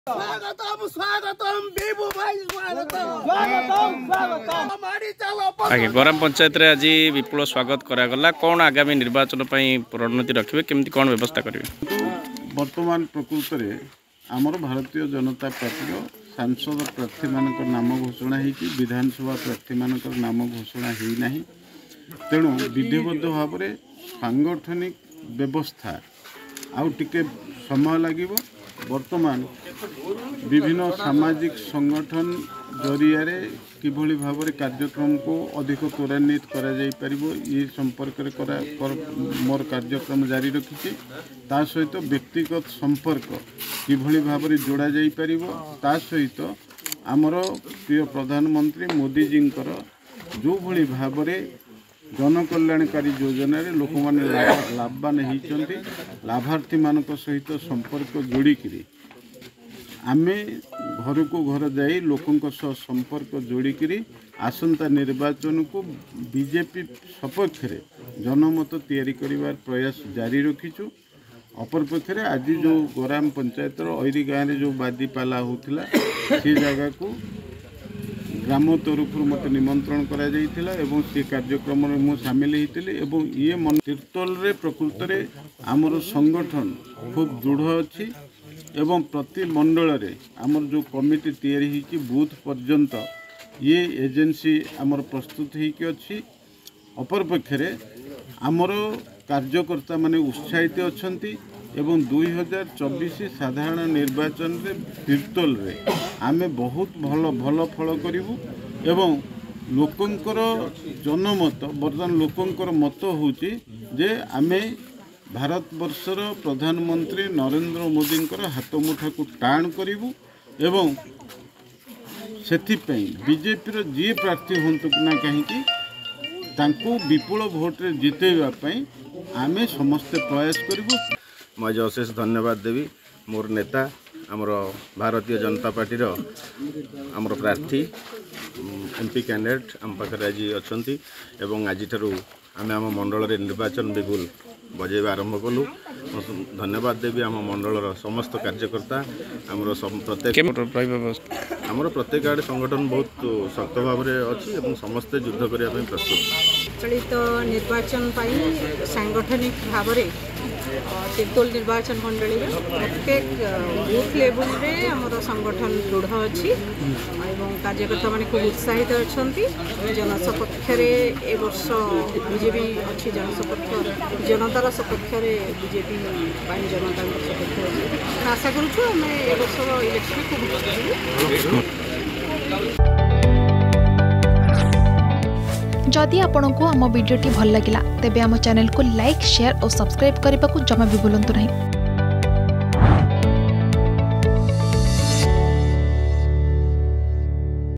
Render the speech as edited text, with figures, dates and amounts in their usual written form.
स्वागतम स्वागतम बेबू भाई स्वागतम आगे गरम पंचायत रे आज विपुल स्वागत करागला कौन आगामी निर्वाचन रणनीति रखिए केमती कौन व्यवस्था करेंगे। वर्तमान प्रकृत में आमर भारतीय जनता पार्टी सांसद प्रार्थी मान नाम घोषणा होती विधानसभा प्रार्थी मान नाम घोषणा होना तेणु विधिबद्ध भाव में सांगठनिक व्यवस्था आउ टिके समय लगे। वर्तमान विभिन्न सामाजिक संगठन जरिया किभली भाव में कार्यक्रम को अधिक त्वरान्वित करा जाई परिबो ये संपर्क मोर कार्यक्रम जारी रखी ता सहित व्यक्तिगत संपर्क किभली भाव में जोड़ा जाई परिबो ता सहित आमर प्रिय प्रधानमंत्री मोदी जी जो भली भाव में जनकल्याणकारी योजना लोक मैंने लाभवान होती लाभार्थी मान सहित संपर्क जोड़िकी आमे घर को घर जाई लोकों संपर्क जोड़िकी आसंता निर्वाचन को बीजेपी सपक्ष जनमत तैयारी करिवार प्रयास जारी रखीचु। अपरपक्ष आज जो गोराम पंचायत ऐरी गाँव में जो बादीपाला होता से जगह को ग्राम तरफ मत निमंत्रण करा जाइथिला एवं से कार्यक्रम में मु शामिल होती एवं ये मन तीर्तोल रे प्रकृत रे आमर संगठन खूब दृढ़ अच्छी एवं प्रति मंडल रे आमर जो कमिटी तैयारी होती बूथ पर्यंत ये एजेंसी आमर प्रस्तुत होती अच्छी। अपरपक्ष आमर कार्यकर्ता माने उत्साहित अच्छी एवं 2024 साधारण निर्वाचन रे तीर्तोल रे आमे बहुत भल फल करूँ एवं लोकंकर जनमत बर्तमान लोकंकर मत होची जे आमे भारत वर्षर प्रधानमंत्री नरेंद्र मोदी हाथ मुठा को टाण करूँ एवं सेथिपई बीजेपी जी प्रार्थी हूँ ना कहीं तांको विपुल भोट रे जितेबाई आमे समस्ते प्रयास करूँ। मैं अशेष धन्यवाद देवी मोर नेता आमर भारतीय जनता पार्टी आमर प्रार्थी एमपी कैंडिडेट आम पाखे आज अच्छा आज आम आम मंडल निर्वाचन बिगुल बजेवा आरंभ कलु। धन्यवाद देवी आम मंडल समस्त कार्यकर्ता आमर प्रत्येक आमर प्रत्येक आड़े संगठन बहुत शक्त भाव में अच्छी समस्ते युद्ध करने प्रस्तुत। चलित निर्वाचन सांगठनिक भाव तीर्तोल निर्वाचन मंडली प्रत्येक बूथ लेवल रे आमर संगठन दृढ़ अच्छी एवं कार्यकर्ता माने खूब उत्साहित अच्छा जनसपक्ष ए वर्ष बीजेपी अच्छी जनसपक्ष जनतार सपक्ष बीजेपी जनता सपक्ष अच्छी आशा करूँ आम ए वर्ष इलेक्शन खूब जदि आपंक आम भिडी भल लगा तेब आम चैनल को लाइक शेयर और सब्सक्राइब करने को जमा भी भूलु नहीं।